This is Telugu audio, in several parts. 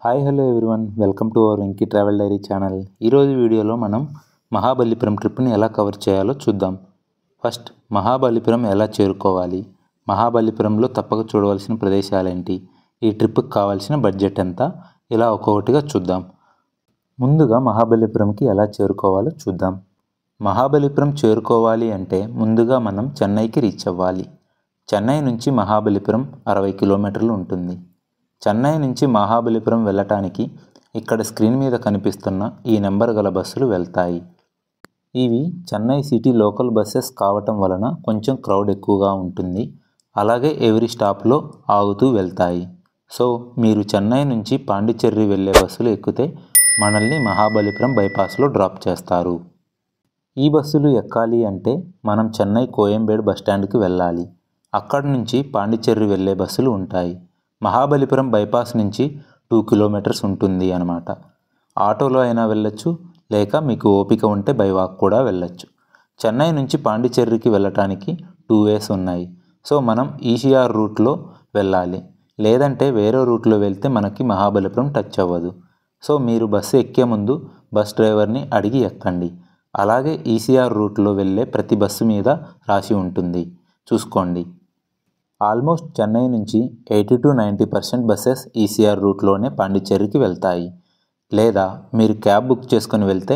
Hi hello everyone, welcome to our Venky travel diary channel. ఈరోజు వీడియోలో మనం మహాబలిపురం ట్రిప్ని ఎలా కవర్ చేయాలో చూద్దాం. ఫస్ట్ మహాబలిపురం ఎలా చేరుకోవాలి, మహాబలిపురంలో తప్పక చూడవలసిన ప్రదేశాలేంటి, ఈ ట్రిప్కి కావాల్సిన బడ్జెట్ ఎంత, ఇలా ఒక్కొక్కటిగా చూద్దాం. ముందుగా మహాబలిపురంకి ఎలా చేరుకోవాలో చూద్దాం. మహాబలిపురం చేరుకోవాలి అంటే ముందుగా మనం చెన్నైకి రీచ్ అవ్వాలి. చెన్నై నుంచి మహాబలిపురం 60 కిలోమీటర్లు ఉంటుంది. చెన్నై నుంచి మహాబలిపురం వెళ్ళటానికి ఇక్కడ స్క్రీన్ మీద కనిపిస్తున్న ఈ నెంబర్ గల బస్సులు వెళ్తాయి. ఇవి చెన్నై సిటీ లోకల్ బస్సెస్ కావటం వలన కొంచెం క్రౌడ్ ఎక్కువగా ఉంటుంది. అలాగే ఎవ్రీ స్టాప్లో ఆగుతూ వెళ్తాయి. సో మీరు చెన్నై నుంచి పాండిచ్చేరి వెళ్ళే బస్సులు ఎక్కితే మనల్ని మహాబలిపురం బైపాస్లో డ్రాప్ చేస్తారు. ఈ బస్సులు ఎక్కాలి అంటే మనం చెన్నై కోయంబేడు బస్టాండ్కి వెళ్ళాలి. అక్కడి నుంచి పాండిచ్చేరి వెళ్ళే బస్సులు ఉంటాయి. మహాబలిపురం బైపాస్ నుంచి 2 కిలోమీటర్స్ ఉంటుంది అన్నమాట. ఆటోలో అయినా వెళ్ళొచ్చు, లేక మీకు ఓపిక ఉంటే బై వాక్ కూడా వెళ్ళొచ్చు. చెన్నై నుంచి పాండిచ్చేరికి వెళ్ళటానికి 2 వేస్ ఉన్నాయి. సో మనం ఈసీఆర్ రూట్లో వెళ్ళాలి, లేదంటే వేరే రూట్లో వెళ్తే మనకి మహాబలిపురం టచ్ అవ్వదు. సో మీరు బస్సు ఎక్కే ముందు బస్ డ్రైవర్ని అడిగి ఎక్కండి. అలాగే ఈసీఆర్ రూట్లో వెళ్ళే ప్రతి బస్సు మీద రాసి ఉంటుంది, చూసుకోండి. ఆల్మోస్ట్ చెన్నై నుంచి 80 to 90% బస్సెస్ ఈసీఆర్ రూట్లోనే పాండిచ్చేరికి వెళ్తాయి. లేదా మీరు క్యాబ్ బుక్ చేసుకుని వెళ్తే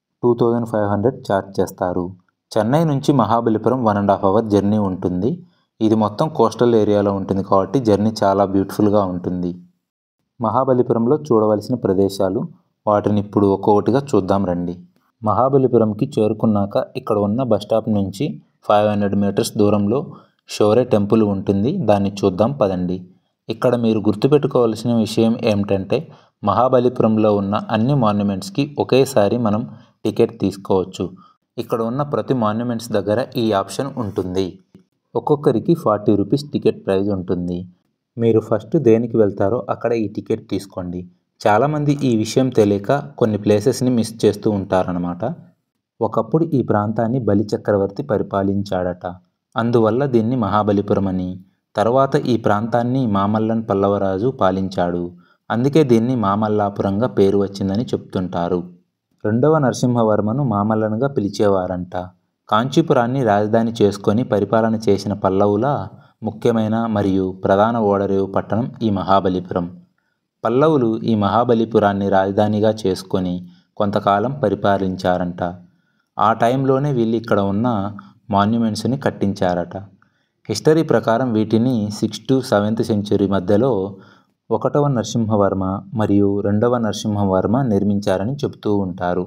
2500 ఛార్జ్ చేస్తారు. చెన్నై నుంచి మహాబలిపురం 1.5 అవర్ జర్నీ ఉంటుంది. ఇది మొత్తం కోస్టల్ ఏరియాలో ఉంటుంది కాబట్టి జర్నీ చాలా బ్యూటిఫుల్గా ఉంటుంది. మహాబలిపురంలో చూడవలసిన ప్రదేశాలు, వాటిని ఇప్పుడు ఒక్కొక్కటిగా చూద్దాం రండి. మహాబలిపురంకి చేరుకున్నాక ఇక్కడ ఉన్న బస్ స్టాప్ నుంచి 500 మీటర్స్ దూరంలో షోరే టెంపుల్ ఉంటుంది. దాన్ని చూద్దాం పదండి. ఇక్కడ మీరు గుర్తుపెట్టుకోవాల్సిన విషయం ఏమిటంటే మహాబలిపురంలో ఉన్న అన్ని మాన్యుమెంట్స్కి ఒకేసారి మనం టికెట్ తీసుకోవచ్చు. ఇక్కడ ఉన్న ప్రతి మాన్యుమెంట్స్ దగ్గర ఈ ఆప్షన్ ఉంటుంది. ఒక్కొక్కరికి 40 రూపీస్ టికెట్ ప్రైస్ ఉంటుంది. మీరు ఫస్ట్ దేనికి వెళ్తారో అక్కడ ఈ టికెట్ తీసుకోండి. చాలామంది ఈ విషయం తెలియక కొన్ని ప్లేసెస్ని మిస్ చేస్తూ ఉంటారనమాట. ఒకప్పుడు ఈ ప్రాంతాన్ని బలి చక్రవర్తి పరిపాలించాడట. అందువల్ల దీన్ని మహాబలిపురం అని, తర్వాత ఈ ప్రాంతాన్ని మామల్లన్ పల్లవరాజు పాలించాడు. అందుకే దీన్ని మామల్లాపురంగా పేరు వచ్చిందని చెప్తుంటారు. 2వ నరసింహవర్మను మామల్లన్గా పిలిచేవారంట. కాంచీపురాన్ని రాజధాని చేసుకొని పరిపాలన చేసిన పల్లవుల ముఖ్యమైన మరియు ప్రధాన ఓడరేవు పట్టణం ఈ మహాబలిపురం. పల్లవులు ఈ మహాబలిపురాన్ని రాజధానిగా చేసుకొని కొంతకాలం పరిపాలించారంట. ఆ టైంలోనే వీళ్ళు ఇక్కడ ఉన్న మాన్యుమెంట్స్ని కట్టించారట. హిస్టరీ ప్రకారం వీటిని 6th to 7th సెంచురీ మధ్యలో 1వ నరసింహవర్మ మరియు 2వ నరసింహవర్మ నిర్మించారని చెబుతూ ఉంటారు.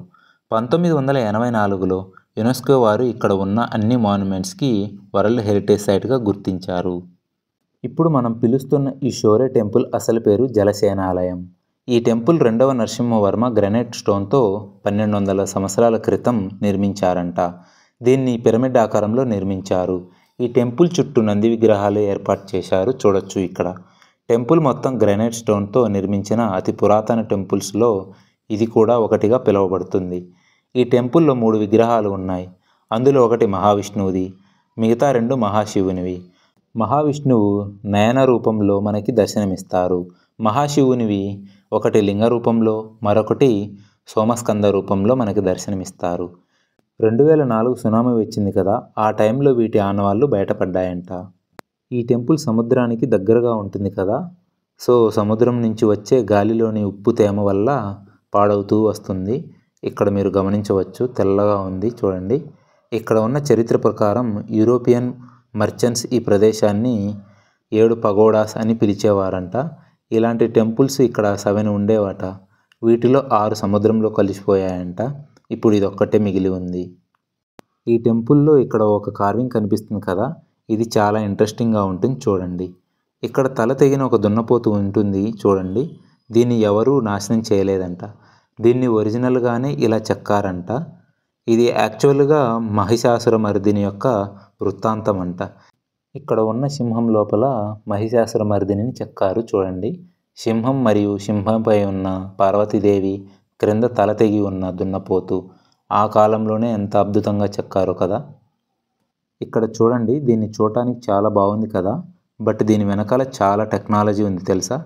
1984లో యునెస్కో వారు ఇక్కడ ఉన్న అన్ని మాన్యుమెంట్స్కి వరల్డ్ హెరిటేజ్ సైట్గా గుర్తించారు. ఇప్పుడు మనం పిలుస్తున్న ఈ షోరే టెంపుల్ అసలు పేరు జలసేనాలయం. ఈ టెంపుల్ 2వ నరసింహవర్మ గ్రానైట్ స్టోన్తో 1200 సంవత్సరాల క్రితం నిర్మించారంట. దీన్ని పిరమిడ్ ఆకారంలో నిర్మించారు. ఈ టెంపుల్ చుట్టూ నంది విగ్రహాలు ఏర్పాటు చేశారు, చూడొచ్చు ఇక్కడ. టెంపుల్ మొత్తం గ్రానైట్ స్టోన్తో నిర్మించిన అతి పురాతన టెంపుల్స్లో ఇది కూడా ఒకటిగా పిలువబడుతుంది. ఈ టెంపుల్లో 3 విగ్రహాలు ఉన్నాయి. అందులో ఒకటి మహావిష్ణువుది, మిగతా 2 మహాశివునివి. మహావిష్ణువు నయన రూపంలో మనకి దర్శనమిస్తారు. మహాశివునివి ఒకటి లింగ రూపంలో, మరొకటి సోమస్కంద రూపంలో మనకి దర్శనమిస్తారు. 2004 సునామీ వచ్చింది కదా, ఆ టైంలో వీటి ఆనవాళ్ళు బయటపడ్డాయంట. ఈ టెంపుల్ సముద్రానికి దగ్గరగా ఉంటుంది కదా, సో సముద్రం నుంచి వచ్చే గాలిలోని ఉప్పు తేమ వల్ల పాడవుతూ వస్తుంది. ఇక్కడ మీరు గమనించవచ్చు, తెల్లగా ఉంది చూడండి. ఇక్కడ ఉన్న చరిత్ర ప్రకారం యూరోపియన్ మర్చెంట్స్ ఈ ప్రదేశాన్ని 7 పగోడాస్ అని పిలిచేవారంట. ఇలాంటి టెంపుల్స్ ఇక్కడ 7 ఉండేవట. వీటిలో 6 సముద్రంలో కలిసిపోయాయంట. ఇప్పుడు ఇది ఒక్కటే మిగిలి ఉంది. ఈ టెంపుల్లో ఇక్కడ ఒక కార్వింగ్ కనిపిస్తుంది కదా, ఇది చాలా ఇంట్రెస్టింగ్గా ఉంటుంది చూడండి. ఇక్కడ తల తెగిన ఒక దున్నపోతు ఉంటుంది చూడండి. దీన్ని ఎవరూ నాశనం చేయలేదంట. దీన్ని ఒరిజినల్గానే ఇలా చెక్కారంట. ఇది యాక్చువల్గా మహిషాసురమర్దిని యొక్క వృత్తాంతం అంట. ఇక్కడ ఉన్న సింహం లోపల మహిషాసురమర్దిని చెక్కారు చూడండి. సింహం మరియు సింహంపై ఉన్న పార్వతీదేవి, క్రింద తల తెగి ఉన్న దున్నపోతు. ఆ కాలంలోనే ఎంత అద్భుతంగా చెక్కారో కదా. ఇక్కడ చూడండి, దీన్ని చూడటానికి చాలా బాగుంది కదా, బట్ దీని వెనకాల చాలా టెక్నాలజీ ఉంది తెలుసా.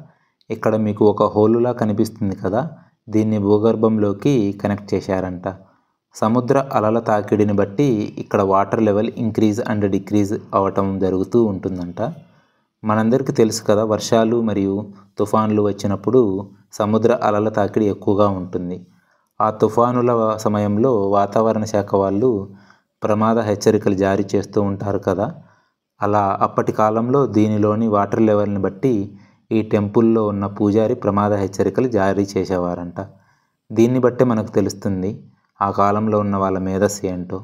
ఇక్కడ మీకు ఒక హోలులా కనిపిస్తుంది కదా, దీన్ని భూగర్భంలోకి కనెక్ట్ చేశారంట. సముద్ర అలల తాకిడిని బట్టి ఇక్కడ water level increase and decrease అవ్వటం జరుగుతూ ఉంటుందంట. మనందరికీ తెలుసు కదా, వర్షాలు మరియు తుఫాన్లు వచ్చినప్పుడు సముద్ర అలల తాకిడి ఎక్కువగా ఉంటుంది. ఆ తుఫానుల సమయంలో వాతావరణ శాఖ వాళ్ళు ప్రమాద హెచ్చరికలు జారీ చేస్తూ ఉంటారు కదా. అలా అప్పటి కాలంలో దీనిలోని వాటర్ లెవెల్ని బట్టి ఈ టెంపుల్లో ఉన్న పూజారి ప్రమాద హెచ్చరికలు జారీ చేసేవారంట. దీన్ని బట్టే మనకు తెలుస్తుంది ఆ కాలంలో ఉన్న వాళ్ళ మేధస్సు ఏంటో.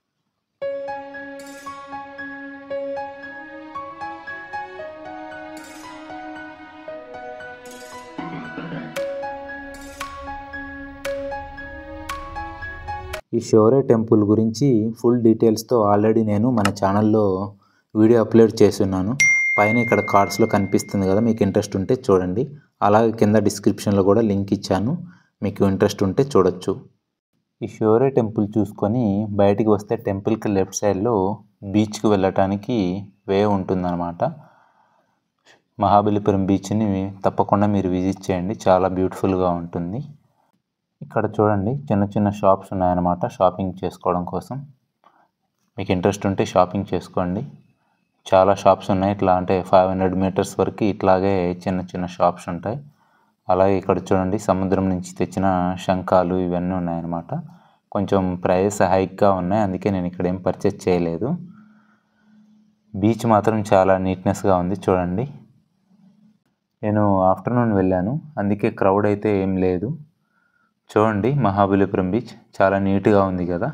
ఈ షోరే టెంపుల్ గురించి ఫుల్ డీటెయిల్స్తో ఆల్రెడీ నేను మన ఛానల్లో వీడియో అప్లోడ్ చేస్తున్నాను. పైన ఇక్కడ కార్డ్స్లో కనిపిస్తుంది కదా, మీకు ఇంట్రెస్ట్ ఉంటే చూడండి. అలాగే కింద డిస్క్రిప్షన్లో కూడా లింక్ ఇచ్చాను, మీకు ఇంట్రెస్ట్ ఉంటే చూడొచ్చు. ఈ షోరే టెంపుల్ చూసుకొని బయటికి వస్తే టెంపుల్కి లెఫ్ట్ సైడ్లో బీచ్కి వెళ్ళటానికి వే ఉంటుందన్నమాట. మహాబలిపురం బీచ్ని తప్పకుండా మీరు విజిట్ చేయండి, చాలా బ్యూటిఫుల్గా ఉంటుంది. ఇక్కడ చూడండి చిన్న చిన్న షాప్స్ ఉన్నాయన్నమాట షాపింగ్ చేసుకోవడం కోసం. మీకు ఇంట్రెస్ట్ ఉంటే షాపింగ్ చేసుకోండి. చాలా షాప్స్ ఉన్నాయి, ఇట్లా అంటే 500 మీటర్స్ వరకు ఇట్లాగే చిన్న చిన్న షాప్స్ ఉంటాయి. అలాగే ఇక్కడ చూడండి సముద్రం నుంచి తెచ్చిన శంఖాలు ఇవన్నీ ఉన్నాయన్నమాట. కొంచెం ప్రైస్ హైక్గా ఉన్నాయి, అందుకే నేను ఇక్కడ ఏం పర్చేస్ చేయలేదు. బీచ్ మాత్రం చాలా నీట్నెస్గా ఉంది చూడండి. నేను ఆఫ్టర్నూన్ వెళ్ళాను, అందుకే క్రౌడ్ అయితే ఏం లేదు. చూడండి మహాబలిపురం బీచ్ చాలా నీట్గా ఉంది కదా.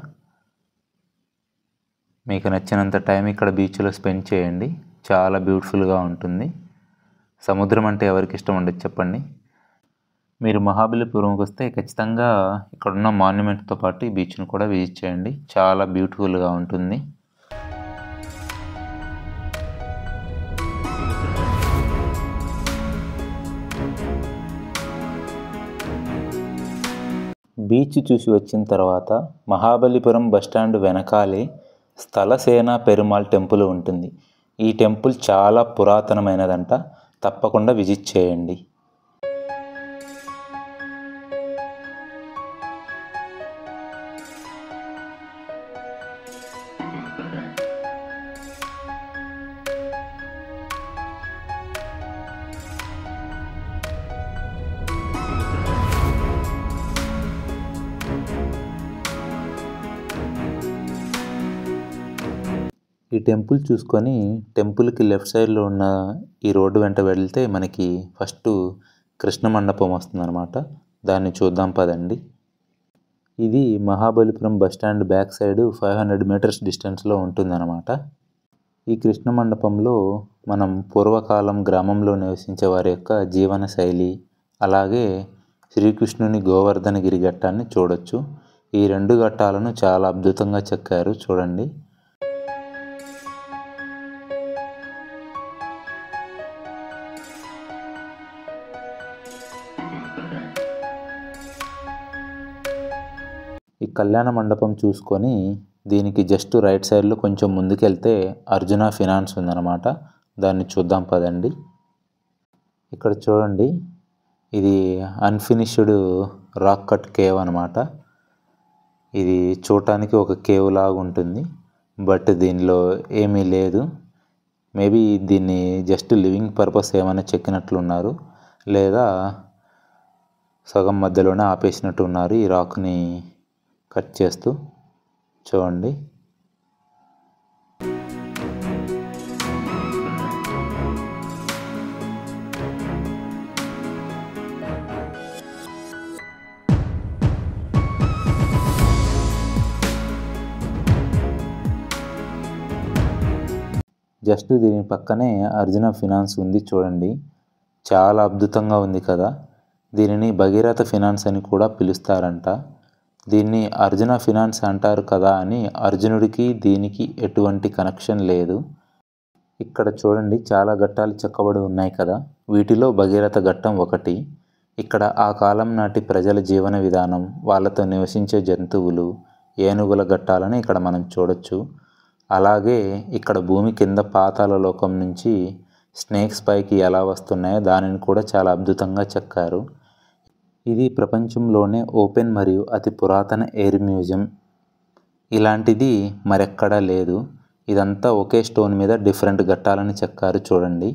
మీకు నచ్చినంత టైం ఇక్కడ బీచ్లో స్పెండ్ చేయండి, చాలా బ్యూటిఫుల్గా ఉంటుంది. సముద్రం అంటే ఎవరికి ఇష్టం ఉండదు చెప్పండి. మీరు మహాబలిపురంకి వస్తే ఖచ్చితంగా ఇక్కడున్న మాన్యుమెంట్తో పాటు ఈ బీచ్ను కూడా విజిట్ చేయండి, చాలా బ్యూటిఫుల్గా ఉంటుంది. బీచ్ చూసి వచ్చిన తర్వాత మహాబలిపురం బస్టాండ్ వెనకాలే స్థలసేన పెరుమాళ్ టెంపుల్ ఉంటుంది. ఈ టెంపుల్ చాలా పురాతనమైనదంట, తప్పకుండా విజిట్ చేయండి. ఈ టెంపుల్ చూసుకొని టెంపుల్కి లెఫ్ట్ సైడ్లో ఉన్న ఈ రోడ్డు వెంట వెళ్తే మనకి ఫస్ట్ కృష్ణ మండపం వస్తుందన్నమాట. దాన్ని చూద్దాం పదండి. ఇది Mahabalipuram bus stand back side 500 metres డిస్టెన్స్లో ఉంటుందన్నమాట. ఈ కృష్ణ మండపంలో మనం పూర్వకాలం గ్రామంలో నివసించే వారి యొక్క జీవన శైలి, అలాగే శ్రీకృష్ణుని గోవర్ధనగిరి ఘట్టాన్ని చూడొచ్చు. ఈ రెండు ఘట్టాలను చాలా అద్భుతంగా చెక్కారు చూడండి. ఈ కళ్యాణ మండపం చూసుకొని దీనికి జస్ట్ రైట్ సైడ్లో కొంచెం ముందుకెళ్తే అర్జున ఫినాన్స్ ఉందన్నమాట. దాన్ని చూద్దాం పదండి. ఇక్కడ చూడండి, ఇది అన్ఫినిష్డ్ రాక్ కట్ కేవ్ అనమాట. ఇది చూడటానికి ఒక కేవ్ లాగా ఉంటుంది, బట్ దీనిలో ఏమీ లేదు. మేబీ దీన్ని జస్ట్ లివింగ్ పర్పస్ ఏమైనా చెక్కినట్లున్నారు, లేదా సగం మధ్యలోనే ఆపేసినట్టు ఉన్నారు ఈ రాక్ని కట్ చేస్తూ. చూడండి జస్ట్ దీని పక్కనే అర్జున ఫినాన్స్ ఉంది చూడండి, చాలా అద్భుతంగా ఉంది కదా. దీనిని భగీరథ ఫినాన్స్ అని కూడా పిలుస్తారంట. దీన్ని అర్జున ఫినాన్స్ అంటారు కదా అని అర్జునుడికి దీనికి ఎటువంటి కనెక్షన్ లేదు. ఇక్కడ చూడండి చాలా ఘట్టాలు చెక్కబడి ఉన్నాయి కదా, వీటిలో భగీరథ ఘట్టం ఒకటి. ఇక్కడ ఆ కాలం నాటి ప్రజల జీవన విధానం, వాళ్ళతో నివసించే జంతువులు, ఏనుగుల ఘట్టాలను ఇక్కడ మనం చూడొచ్చు. అలాగే ఇక్కడ భూమి కింద పాతాళ లోకం నుంచి స్నేక్స్ పైకి ఎలా వస్తున్నాయో దానిని కూడా చాలా అద్భుతంగా చెక్కారు. ఇది ప్రపంచంలోనే ఓపెన్ మరియు అతి పురాతన ఎయిర్ మ్యూజియం. ఇలాంటిది మరెక్కడా లేదు. ఇదంతా ఒకే స్టోన్ మీద డిఫరెంట్ ఘట్టాలను చెక్కారు చూడండి.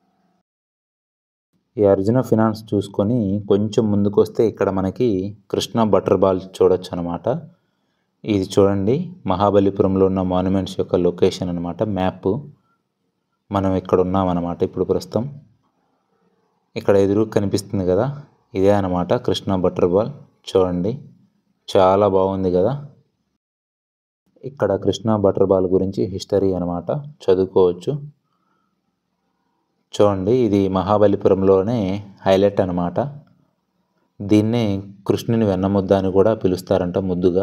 ఈ అర్జున ఫినాన్స్ చూసుకొని కొంచెం ముందుకు వస్తే ఇక్కడ మనకి కృష్ణ బటర్ బాల్ చూడొచ్చు అనమాట. ఇది చూడండి మహాబలిపురంలో ఉన్న మాన్యుమెంట్స్ యొక్క లొకేషన్ అనమాట. మ్యాప్. మనం ఇక్కడ ఉన్నామన్నమాట ఇప్పుడు ప్రస్తుతం. ఇక్కడ ఎదురు కనిపిస్తుంది కదా, ఇదే అనమాట కృష్ణ బటర్ బాల్. చూడండి చాలా బాగుంది కదా. ఇక్కడ కృష్ణ బటర్ బాల్ గురించి హిస్టరీ అనమాట, చదువుకోవచ్చు. చూడండి ఇది మహాబలిపురంలోనే హైలైట్ అనమాట. దీన్నే కృష్ణుని వెన్నముద్ద అని కూడా పిలుస్తారంట ముద్దుగా.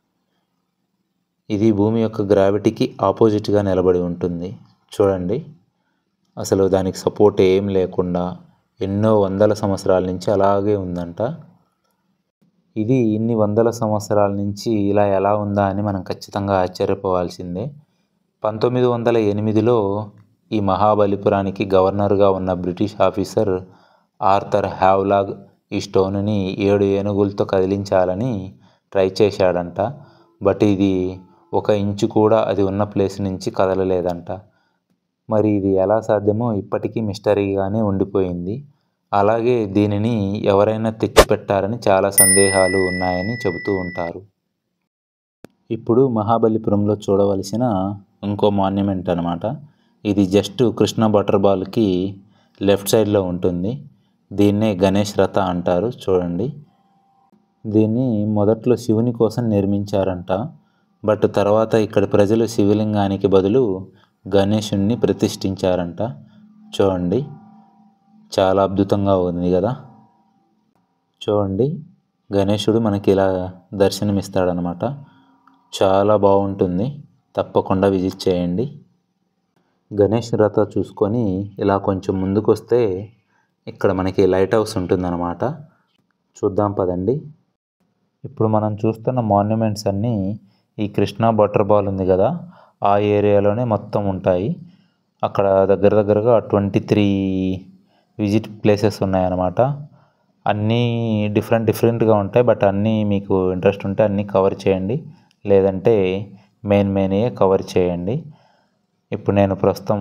ఇది భూమి యొక్క గ్రావిటీకి ఆపోజిట్గా నిలబడి ఉంటుంది. చూడండి అసలు దానికి సపోర్ట్ ఏం లేకుండా ఎన్నో వందల సంవత్సరాల నుంచి అలాగే ఉందంట. ఇది ఇన్ని వందల సంవత్సరాల నుంచి ఇలా ఎలా ఉందా అని మనం ఖచ్చితంగా ఆశ్చర్యపోవాల్సిందే. 1908లో ఈ మహాబలిపురానికి గవర్నర్గా ఉన్న బ్రిటిష్ ఆఫీసర్ ఆర్థర్ హ్యావ్లాగ్ ఈ స్టోన్ని 7 ఏనుగులతో కదిలించాలని ట్రై చేశాడంట. బట్ ఇది 1 ఇంచు కూడా అది ఉన్న ప్లేస్ నుంచి కదలలేదంట. మరి ఇది ఎలా సాధ్యమో ఇప్పటికీ మిస్టరీగానే ఉండిపోయింది. అలాగే దీనిని ఎవరైనా తెచ్చిపెట్టారని చాలా సందేహాలు ఉన్నాయని చెబుతూ ఉంటారు. ఇప్పుడు మహాబలిపురంలో చూడవలసిన ఇంకో మాన్యుమెంట్ అనమాట. ఇది జస్ట్ కృష్ణ బటర్ బాల్కి లెఫ్ట్ సైడ్లో ఉంటుంది. దీన్నే గణేష్ రథ అంటారు. చూడండి దీన్ని మొదట్లో శివుని కోసం నిర్మించారంట. బట్ తర్వాత ఇక్కడ ప్రజలు శివలింగానికి బదులు గణేశుణ్ణి ప్రతిష్ఠించారంట. చూడండి చాలా అద్భుతంగా ఉంది కదా. చూడండి గణేశుడు మనకి ఇలా దర్శనమిస్తాడనమాట. చాలా బాగుంటుంది, తప్పకుండా విజిట్ చేయండి. గణేష్ రథ చూసుకొని ఇలా కొంచెం ముందుకు వస్తే ఇక్కడ మనకి లైట్ హౌస్ ఉంటుందన్నమాట. చూద్దాం పదండి. ఇప్పుడు మనం చూస్తున్న మాన్యుమెంట్స్ అన్నీ ఈ కృష్ణా బటర్ బాల్ ఉంది కదా ఆ ఏరియాలోనే మొత్తం ఉంటాయి. అక్కడ దగ్గరగా 23 విజిట్ ప్లేసెస్ ఉన్నాయన్నమాట. అన్నీ డిఫరెంట్గా ఉంటాయి. బట్ అన్నీ మీకు ఇంట్రెస్ట్ ఉంటే అన్నీ కవర్ చేయండి, లేదంటే మెయిన్ కవర్ చేయండి. ఇప్పుడు నేను ప్రస్తుతం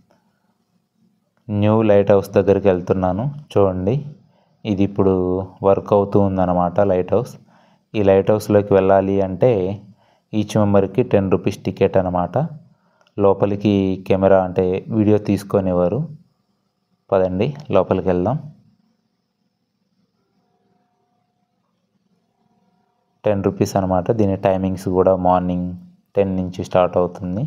న్యూ లైట్ హౌస్ దగ్గరికి వెళ్తున్నాను. చూడండి ఇది ఇప్పుడు వర్క్ అవుతూ ఉందన్నమాట లైట్ హౌస్. ఈ లైట్ హౌస్లోకి వెళ్ళాలి అంటే ఈచ్ మెంబర్కి 10 రూపీస్ టికెట్ అనమాట. లోపలికి కెమెరా అంటే వీడియో తీసుకొనివ్వరు. పదండి లోపలికి వెళ్దాం. 10 రూపీస్ అనమాట. దీని టైమింగ్స్ కూడా మార్నింగ్ 10 నుంచి స్టార్ట్ అవుతుంది.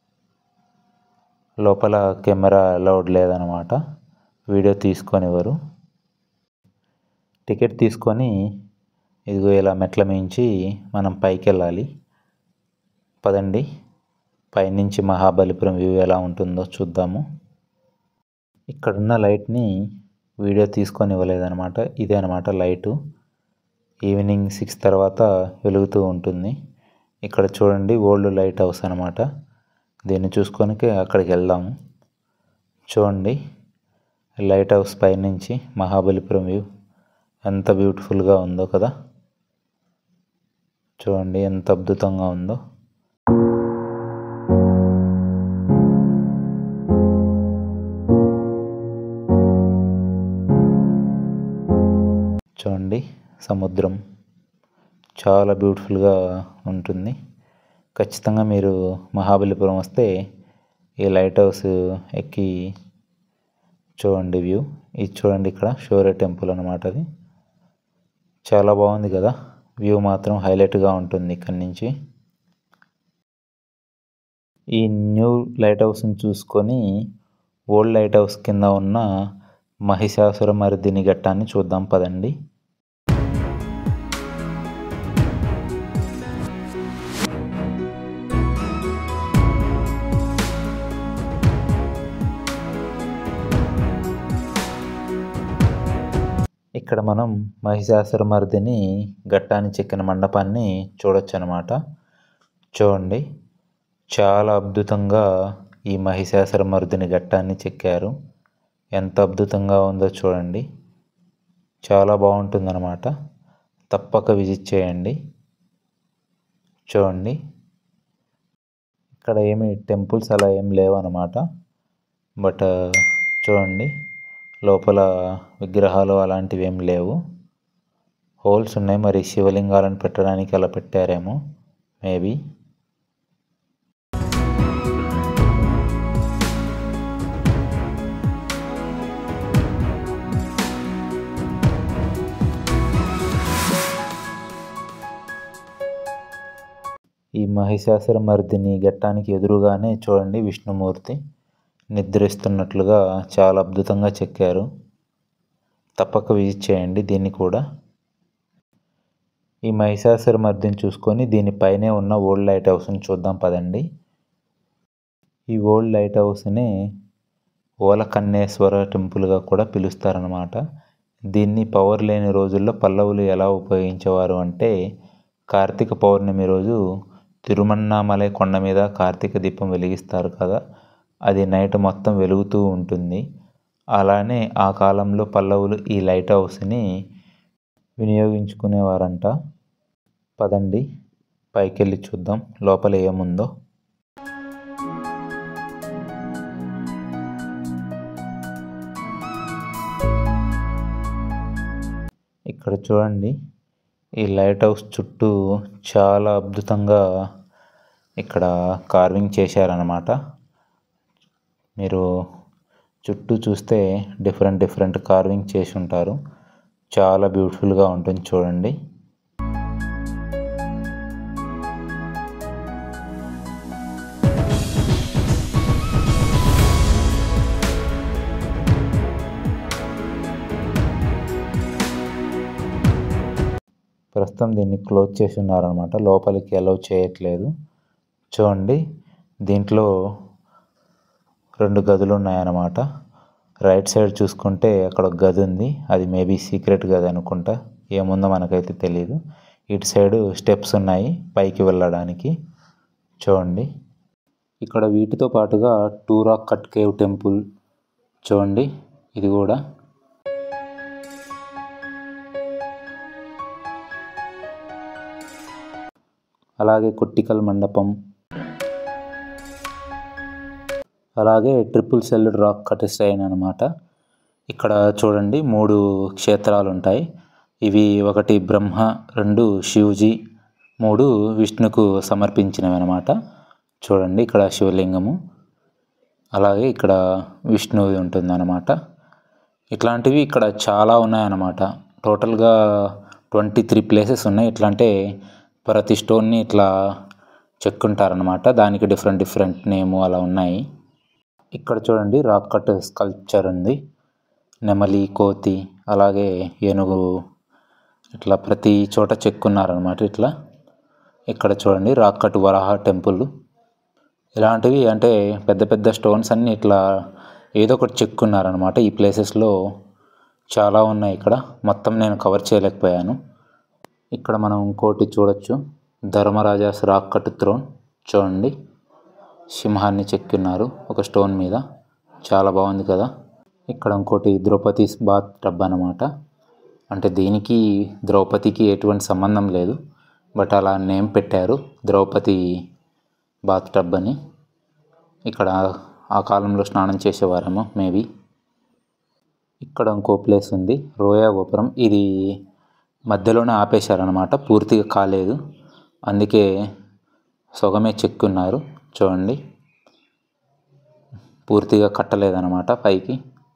లోపల కెమెరా అలౌడ్ లేదనమాట, వీడియో తీసుకొనివ్వరు. టికెట్ తీసుకొని ఇదిగో ఇలా మెట్ల మించి మనం పైకి వెళ్ళాలి. పదండి పైనుంచి మహాబలిపురం వ్యూ ఎలా ఉంటుందో చూద్దాము. ఇక్కడున్న లైట్ని వీడియో తీసుకొని ఇవ్వలేదన్నమాట. ఇదే అనమాట లైటు. ఈవినింగ్ 6 తర్వాత వెలుగుతూ ఉంటుంది. ఇక్కడ చూడండి ఓల్డ్ లైట్ హౌస్ అనమాట. దీన్ని చూసుకొని అక్కడికి వెళ్దాము. చూడండి లైట్ హౌస్ పైనుంచి మహాబలిపురం వ్యూ ఎంత బ్యూటిఫుల్గా ఉందో కదా. చూడండి ఎంత అద్భుతంగా ఉందో. చూడండి సముద్రం చాలా బ్యూటిఫుల్గా ఉంటుంది. ఖచ్చితంగా మీరు మహాబలిపురం వస్తే ఈ లైట్ హౌస్ ఎక్కి చూడండి వ్యూ. ఇది చూడండి ఇక్కడ శౌర్య టెంపుల్ అనమాట. అది చాలా బాగుంది కదా. వ్యూ మాత్రం హైలైట్గా ఉంటుంది ఇక్కడి నుంచి. ఈ న్యూ లైట్ హౌస్ని చూసుకొని ఓల్డ్ లైట్ హౌస్ కింద ఉన్న మహిషాసురమర్దిని ఘట్టాన్ని చూద్దాం పదండి. ఇక్కడ మనం మహిషాసురమర్దిని ఘట్టాన్ని చెక్కిన మండపాన్ని చూడొచ్చు అనమాట. చూడండి చాలా అద్భుతంగా ఈ మహిషాసురమర్దిని ఘట్టాన్ని చెక్కారు. ఎంత అద్భుతంగా ఉందో చూడండి. చాలా బాగుంటుందన్నమాట. తప్పక విజిట్ చేయండి. చూడండి, ఇక్కడ ఏమి టెంపుల్స్ అలా ఏం లేవు అన్నమాట. బట్ చూడండి, లోపల విగ్రహాలు అలాంటివి ఏం లేవు. హోల్స్ ఉన్నాయి. మరి శివలింగాలను పెట్టడానికి అలా పెట్టారేమో మేబీ. ఈ మహిషాసురమర్దిని ఘట్టానికి ఎదురుగానే చూడండి విష్ణుమూర్తి నిద్రిస్తున్నట్లుగా చాలా అద్భుతంగా చెక్కారు. తప్పక విజిట్ చేయండి దీన్ని కూడా. ఈ మహిషాసురమర్దిని చూసుకొని దీనిపైనే ఉన్న ఓల్డ్ లైట్ హౌస్ని చూద్దాం పదండి. ఈ ఓల్డ్ లైట్ హౌస్ని ఓలకన్నేశ్వర టెంపుల్గా కూడా పిలుస్తారనమాట. దీన్ని పవర్ లేని రోజుల్లో పల్లవులు ఎలా ఉపయోగించేవారు అంటే, కార్తీక పౌర్ణమి రోజు తిరుమన్నామలై కొండ మీద కార్తీక దీపం వెలిగిస్తారు కదా, అది నైట్ మొత్తం వెలుగుతూ ఉంటుంది. అలానే ఆ కాలంలో పల్లవులు ఈ లైట్ హౌస్ని వినియోగించుకునేవారంట. పదండి పైకెళ్ళి చూద్దాం లోపల ఏముందో. ఇక్కడ చూడండి, ఈ లైట్ హౌస్ చుట్టూ చాలా అద్భుతంగా ఇక్కడ కార్వింగ్ చేశారన్నమాట. మీరు చుట్టూ చూస్తే డిఫరెంట్ కార్వింగ్ చేసి ఉంటారు. చాలా బ్యూటిఫుల్గా ఉంటుంది చూడండి. ప్రస్తుతం దీన్ని క్లోజ్ చేసి ఉన్నారనమాట. లోపలికి అలౌ చేయట్లేదు. చూడండి, దీంట్లో 2 గదులు ఉన్నాయన్నమాట. రైట్ సైడ్ చూసుకుంటే అక్కడ ఒక గది ఉంది. అది మేబీ సీక్రెట్ గది అనుకుంటా. ఏముందో మనకైతే తెలియదు. ఇటు సైడు స్టెప్స్ ఉన్నాయి పైకి వెళ్ళడానికి. చూడండి, ఇక్కడ వీటితో పాటుగా 2 రాక్ కట్ కేవ్ టెంపుల్ చూడండి, ఇది కూడా. అలాగే కొట్టికల్ మండపం, అలాగే triple celled rock cut shrine అనమాట. ఇక్కడ చూడండి 3 క్షేత్రాలు ఉంటాయి. ఇవి 1 బ్రహ్మ, 2 శివజీ, 3 విష్ణుకు సమర్పించినవి అనమాట. చూడండి, ఇక్కడ శివలింగము, అలాగే ఇక్కడ విష్ణువు ఉంటుందన్నమాట. ఇట్లాంటివి ఇక్కడ చాలా ఉన్నాయన్నమాట. టోటల్గా 23 ప్లేసెస్ ఉన్నాయి. ఇట్లా అంటే ప్రతి స్టోన్ని ఇట్లా చెక్కుంటారనమాట. దానికి డిఫరెంట్ నేము అలా ఉన్నాయి. ఇక్కడ చూడండి రాక్ కట్ స్కల్ప్చర్ ఉంది. నెమలి, కోతి, అలాగే ఏనుగు, ఇట్లా ప్రతి చోట చెక్కున్నారనమాట ఇట్లా. ఇక్కడ చూడండి రాక్ కట్ వరాహ టెంపుల్. ఇలాంటివి అంటే పెద్ద స్టోన్స్ అన్నీ ఇట్లా ఏదో ఒకటి చెక్కున్నారనమాట. ఈ ప్లేసెస్లో చాలా ఉన్నాయి. ఇక్కడ మొత్తం నేను కవర్ చేయలేకపోయాను. ఇక్కడ మనం ఇంకోటి చూడొచ్చు, ధర్మరాజాస్ రాక్ కట్ థ్రోన్. చూడండి, సింహాన్ని చెక్కున్నారు ఒక స్టోన్ మీద. చాలా బాగుంది కదా. ఇక్కడ ఇంకోటి ద్రౌపదీస్ బాత్ టబ్ అనమాట. అంటే దీనికి ద్రౌపదికి ఎటువంటి సంబంధం లేదు, బట్ అలా నేమ్ పెట్టారు, ద్రౌపది బాత్ టబ్ అని. ఇక్కడ ఆ కాలంలో స్నానం చేసేవారేమో మేబీ. ఇక్కడ ఇంకో ప్లేస్ ఉంది, రోయా గోపురం. ఇది మధ్యలోనే ఆపేశారనమాట, పూర్తిగా కాలేదు. అందుకే సగమే చెక్కున్నారు. చూడండి, పూర్తిగా కట్టలేదన్నమాట పైకి.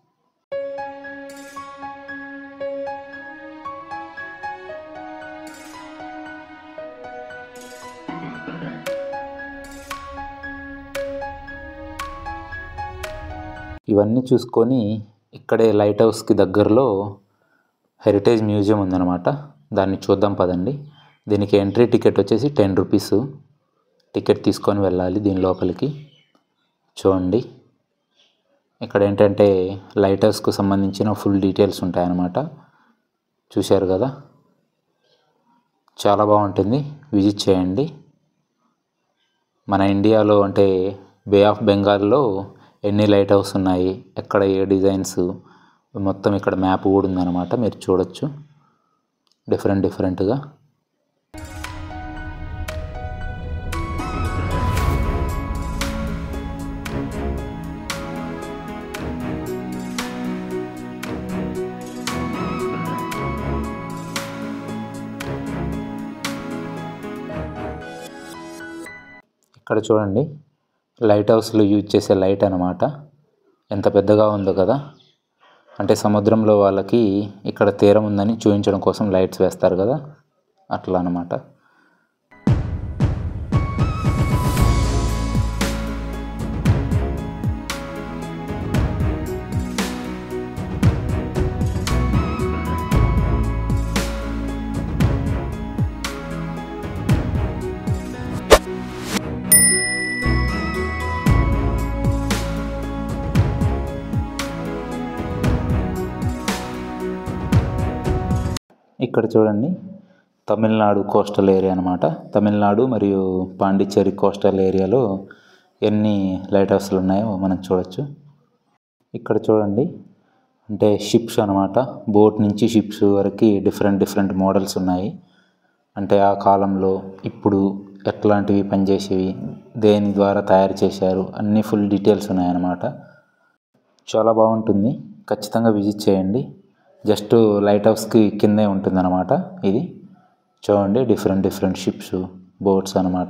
ఇవన్నీ చూసుకొని ఇక్కడే లైట్ హౌస్కి దగ్గరలో హెరిటేజ్ మ్యూజియం ఉందన్నమాట. దాన్ని చూద్దాం పదండి. దీనికి ఎంట్రీ టికెట్ వచ్చేసి 10 రూపీస్. టికెట్ తీసుకొని వెళ్ళాలి దీని లోపలికి. చూడండి, ఇక్కడ ఏంటంటే లైట్ హౌస్కు సంబంధించిన ఫుల్ డీటెయిల్స్ ఉంటాయన్నమాట. చూశారు కదా, చాలా బాగుంటుంది, విజిట్ చేయండి. మన ఇండియాలో అంటే బే ఆఫ్ బెంగాల్లో ఎన్ని లైట్ హౌస్ ఉన్నాయి, ఎక్కడ ఏ డిజైన్స్, మొత్తం ఇక్కడ మ్యాప్ కూడా ఉందన్నమాట. మీరు చూడొచ్చు డిఫరెంట్గా. ఇక్కడ చూడండి లైట్ హౌస్లో యూజ్ చేసే లైట్ అన్నమాట. ఎంత పెద్దగా ఉందో కదా. అంటే సముద్రంలో వాళ్ళకి ఇక్కడ తీరం ఉందని చూపించడం కోసం లైట్స్ వేస్తారు కదా, అట్లా అన్నమాట. ఇక్కడ చూడండి తమిళనాడు కోస్టల్ ఏరియా అన్నమాట. తమిళనాడు మరియు పాండిచ్చేరి కోస్టల్ ఏరియాలో ఎన్ని లైట్ హౌస్లు ఉన్నాయో మనం చూడొచ్చు. ఇక్కడ చూడండి అంటే షిప్స్ అన్నమాట. బోట్ నుంచి షిప్స్ వరకు డిఫరెంట్ మోడల్స్ ఉన్నాయి. అంటే ఆ కాలంలో ఇప్పుడు ఎట్లాంటివి పనిచేసేవి, దేని ద్వారా తయారు చేశారు, అన్నీ ఫుల్ డీటెయిల్స్ ఉన్నాయన్నమాట. చాలా బాగుంటుంది, ఖచ్చితంగా విజిట్ చేయండి. జస్ట్ లైట్ హౌస్కి కిందే ఉంటుందన్నమాట. ఇది చూడండి డిఫరెంట్ షిప్స్, బోట్స్ అన్నమాట.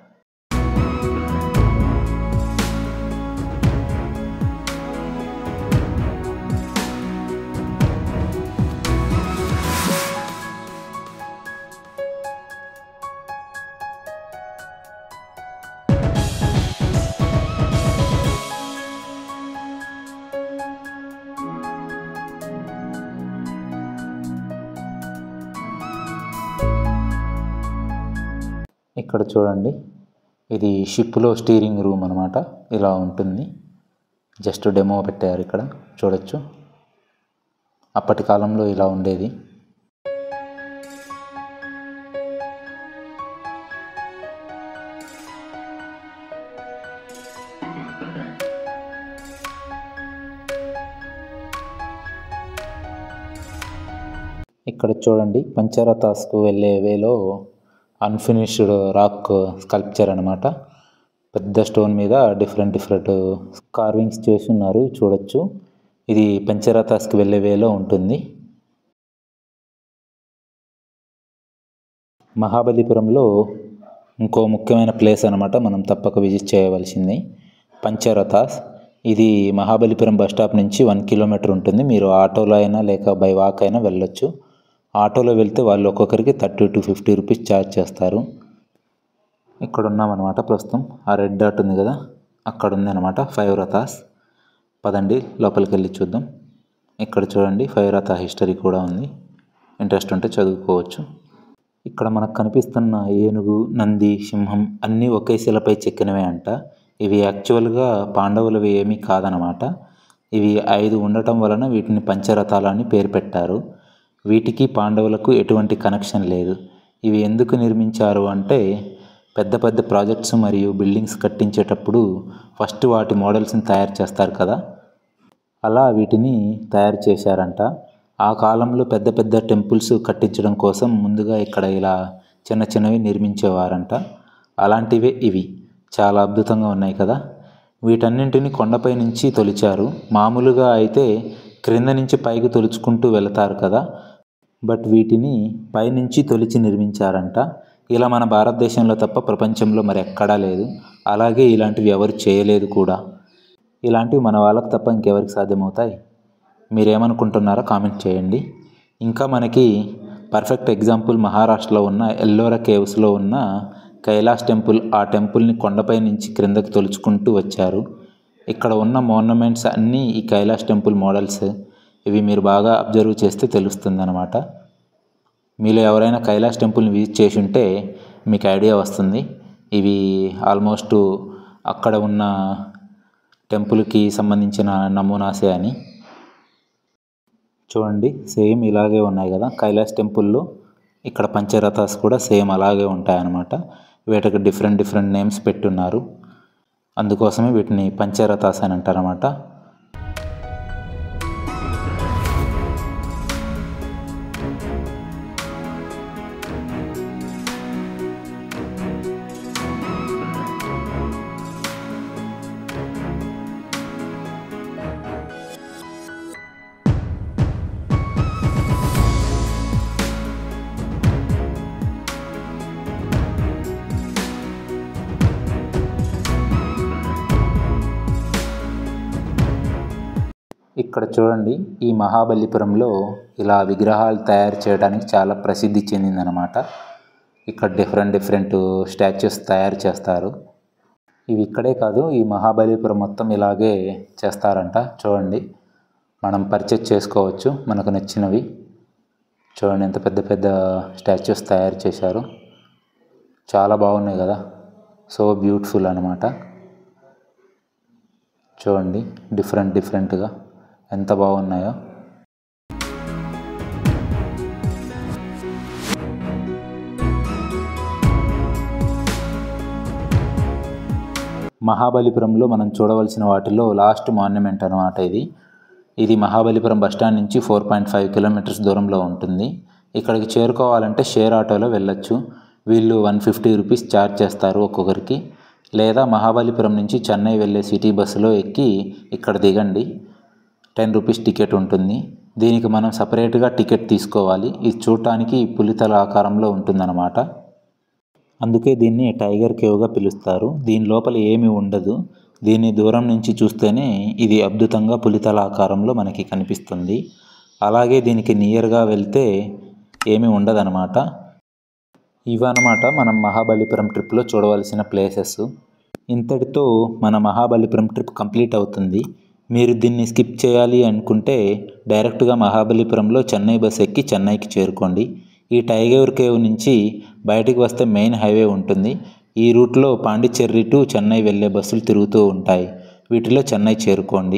ఇక్కడ చూడండి ఇది షిప్లో స్టీరింగ్ రూమ్ అనమాట. ఇలా ఉంటుంది. జస్ట్ డెమో పెట్టారు ఇక్కడ చూడొచ్చు. అప్పటి కాలంలో ఇలా ఉండేది. ఇక్కడ చూడండి పంచరథాస్కు వెళ్ళే వేలో అన్ఫినిష్డ్ రాక్ స్కల్ప్చర్ అనమాట. పెద్ద స్టోన్ మీద డిఫరెంట్ కార్వింగ్స్ చేసి ఉన్నారు చూడొచ్చు. ఇది పంచరథాస్కి వెళ్ళే వేలో ఉంటుంది. మహాబలిపురంలో ఇంకో ముఖ్యమైన ప్లేస్ అనమాట, మనం తప్పక విజిట్ చేయవలసింది పంచరథాస్. ఇది మహాబలిపురం బస్ స్టాప్ నుంచి 1 కిలోమీటర్ ఉంటుంది. మీరు ఆటోలో అయినా లేక బై వాక్ అయినా వెళ్ళొచ్చు. ఆటోలో వెళ్తే వాళ్ళు ఒక్కొక్కరికి 30 to 50 రూపీస్ ఛార్జ్ చేస్తారు. ఇక్కడ ఉన్నామన్నమాట ప్రస్తుతం. ఆ రెడ్ డాట్ ఉంది కదా, అక్కడ ఉంది అనమాట 5 రథాస్. పదండి లోపలికి వెళ్ళి చూద్దాం. ఇక్కడ చూడండి 5 రథ హిస్టరీ కూడా ఉంది. ఇంట్రెస్ట్ ఉంటే చదువుకోవచ్చు. ఇక్కడ మనకు కనిపిస్తున్న ఏనుగు, నంది, సింహం అన్నీ ఒకే శిలపై చెక్కినవే అంట. ఇవి యాక్చువల్గా పాండవులవి ఏమీ కాదనమాట. ఇవి 5 ఉండటం వలన వీటిని పంచరథాలని పేరు పెట్టారు. వీటికి పాండవులకు ఎటువంటి కనెక్షన్ లేదు. ఇవి ఎందుకు నిర్మించారు అంటే పెద్ద ప్రాజెక్ట్స్ మరియు బిల్డింగ్స్ కట్టించేటప్పుడు ఫస్ట్ వాటి మోడల్స్ని తయారు చేస్తారు కదా, అలా వీటిని తయారు చేశారంట. ఆ కాలంలో పెద్ద టెంపుల్స్ కట్టించడం కోసం ముందుగా ఇక్కడ ఇలా చిన్నవి నిర్మించేవారంట. అలాంటివే ఇవి. చాలా అద్భుతంగా ఉన్నాయి కదా. వీటన్నింటినీ కొండపై నుంచి తొలిచారు. మామూలుగా అయితే క్రింద నుంచి పైకి తొలుచుకుంటూ వెళతారు కదా, బట్ వీటిని పైనుంచి తొలిచి నిర్మించారంట. ఇలా మన భారతదేశంలో తప్ప ప్రపంచంలో మరి ఎక్కడా లేదు. అలాగే ఇలాంటివి ఎవరు చేయలేదు కూడా. ఇలాంటివి మన వాళ్ళకి తప్ప ఇంకెవరికి సాధ్యమవుతాయి? మీరేమనుకుంటున్నారో కామెంట్ చేయండి. ఇంకా మనకి పర్ఫెక్ట్ ఎగ్జాంపుల్ మహారాష్ట్రలో ఉన్న ఎల్లోరా కేవ్స్లో ఉన్న కైలాస్ టెంపుల్. ఆ టెంపుల్ని కొండపై నుంచి క్రిందకి తొలుచుకుంటూ వచ్చారు. ఇక్కడ ఉన్న మోర్నమెంట్స్ అన్నీ ఈ కైలాస్ టెంపుల్ మోడల్స్. ఇవి మీరు బాగా అబ్జర్వ్ చేస్తే తెలుస్తుంది అన్నమాట. మీలో ఎవరైనా కైలాస్ టెంపుల్ని విజిట్ చేసి ఉంటే మీకు ఐడియా వస్తుంది. ఇవి ఆల్మోస్ట్ అక్కడ ఉన్న టెంపుల్కి సంబంధించిన నమూనాసే అని. చూడండి సేమ్ ఇలాగే ఉన్నాయి కదా కైలాస్ టెంపుల్లో. ఇక్కడ పంచరథాస్ కూడా సేమ్ అలాగే ఉంటాయన్నమాట. వీటికి డిఫరెంట్ నేమ్స్ పెట్టున్నారు. అందుకోసమే వీటిని పంచరథాస్ అని అంటారన్నమాట. ఇక్కడ చూడండి, ఈ మహాబలిపురంలో ఇలా విగ్రహాలు తయారు చేయడానికి చాలా ప్రసిద్ధి చెందిందనమాట. ఇక్కడ డిఫరెంట్ స్టాచ్యూస్ తయారు చేస్తారు. ఇవి ఇక్కడే కాదు, ఈ మహాబలిపురం మొత్తం ఇలాగే చేస్తారంట. చూడండి, మనం పర్చేజ్ చేసుకోవచ్చు మనకు నచ్చినవి. చూడండి ఎంత పెద్ద పెద్ద స్టాచ్యూస్ తయారు చేశారు. చాలా బాగున్నాయి కదా, సో బ్యూటిఫుల్ అనమాట. చూడండి డిఫరెంట్గా ఎంత బాగున్నాయో. మహాబలిపురంలో మనం చూడవలసిన వాటిలో లాస్ట్ మాన్యుమెంట్ అనమాట ఇది మహాబలిపురం బస్టాండ్ నుంచి 4.5 కిలోమీటర్స్ దూరంలో ఉంటుంది. ఇక్కడికి చేరుకోవాలంటే షేర్ ఆటోలో వెళ్ళొచ్చు. వీళ్ళు 150 రూపీస్ ఛార్జ్ చేస్తారు ఒక్కొక్కరికి. లేదా మహాబలిపురం నుంచి చెన్నై వెళ్ళే సిటీ బస్సులో ఎక్కి ఇక్కడ దిగండి. 10 రూపీస్ టికెట్ ఉంటుంది. దీనికి మనం సపరేట్గా టికెట్ తీసుకోవాలి. ఇది చూడటానికి పులితల ఆకారంలో ఉంటుందన్నమాట. అందుకే దీన్ని టైగర్ కేవ్గా పిలుస్తారు. దీని లోపల ఏమీ ఉండదు. దీన్ని దూరం నుంచి చూస్తేనే ఇది అద్భుతంగా పులితల ఆకారంలో మనకి కనిపిస్తుంది. అలాగే దీనికి నియర్గా వెళ్తే ఏమీ ఉండదన్నమాట. ఇవన్నమాట మనం మహాబలిపురం ట్రిప్లో చూడవలసిన ప్లేసెస్. ఇంతటితో మన మహాబలిపురం ట్రిప్ కంప్లీట్ అవుతుంది. మీరు దీన్ని స్కిప్ చేయాలి అనుకుంటే డైరెక్ట్గా మహాబలిపురంలో చెన్నై బస్ ఎక్కి చెన్నైకి చేరుకోండి. ఈ టైగర్ కేవ్ నుంచి బయటికి వస్తే మెయిన్ హైవే ఉంటుంది. ఈ రూట్లో పాండిచ్చేరి టు చెన్నై వెళ్ళే బస్సులు తిరుగుతూ ఉంటాయి. వీటిలో చెన్నై చేరుకోండి.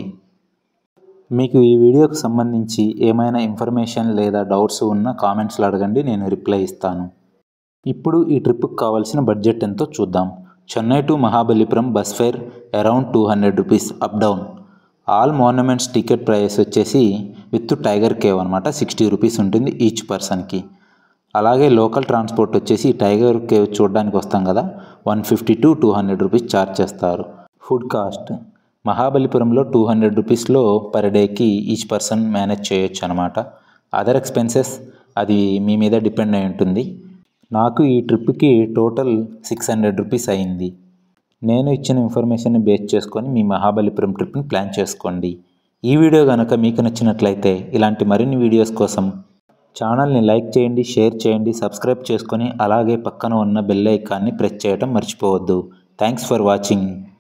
మీకు ఈ వీడియోకి సంబంధించి ఏమైనా ఇన్ఫర్మేషన్ లేదా డౌట్స్ ఉన్నా కామెంట్స్లో అడగండి, నేను రిప్లై ఇస్తాను. ఇప్పుడు ఈ ట్రిప్కి కావాల్సిన బడ్జెట్ ఎంతో చూద్దాం. Chennai to Mahabalipuram bus fare around 200 rupees up down. All monuments ticket price వచ్చేసి విత్ టైగర్ కేవ్ అనమాట 60 రూపీస్ ఉంటుంది ఈచ్ పర్సన్కి. అలాగే లోకల్ ట్రాన్స్పోర్ట్ వచ్చేసి టైగర్ కేవ్ చూడడానికి వస్తాం కదా, 150 to 200 రూపీస్ ఛార్జ్ చేస్తారు. ఫుడ్ కాస్ట్ మహాబలిపురంలో 200 రూపీస్లో పర్ డేకి ఈచ్ పర్సన్ మేనేజ్ చేయొచ్చు అనమాట. అదర్ ఎక్స్పెన్సెస్ అది మీ మీద డిపెండ్ అయి ఉంటుంది. నాకు ఈ ట్రిప్కి టోటల్ 600 రూపీస్ అయింది. నేను ఇచ్చిన ఇన్ఫర్మేషన్ని బేస్ చేసుకొని మీ మహాబలిపురం ట్రిప్ని ప్లాన్ చేసుకోండి. ఈ వీడియో కనుక మీకు నచ్చినట్లయితే ఇలాంటి మరిన్ని వీడియోస్ కోసం ఛానల్ని లైక్ చేయండి, షేర్ చేయండి, సబ్స్క్రైబ్ చేసుకొని అలాగే పక్కన ఉన్న బెల్ ఐకాన్ని ప్రెస్ చేయడం మర్చిపోవద్దు. Thanks for watching.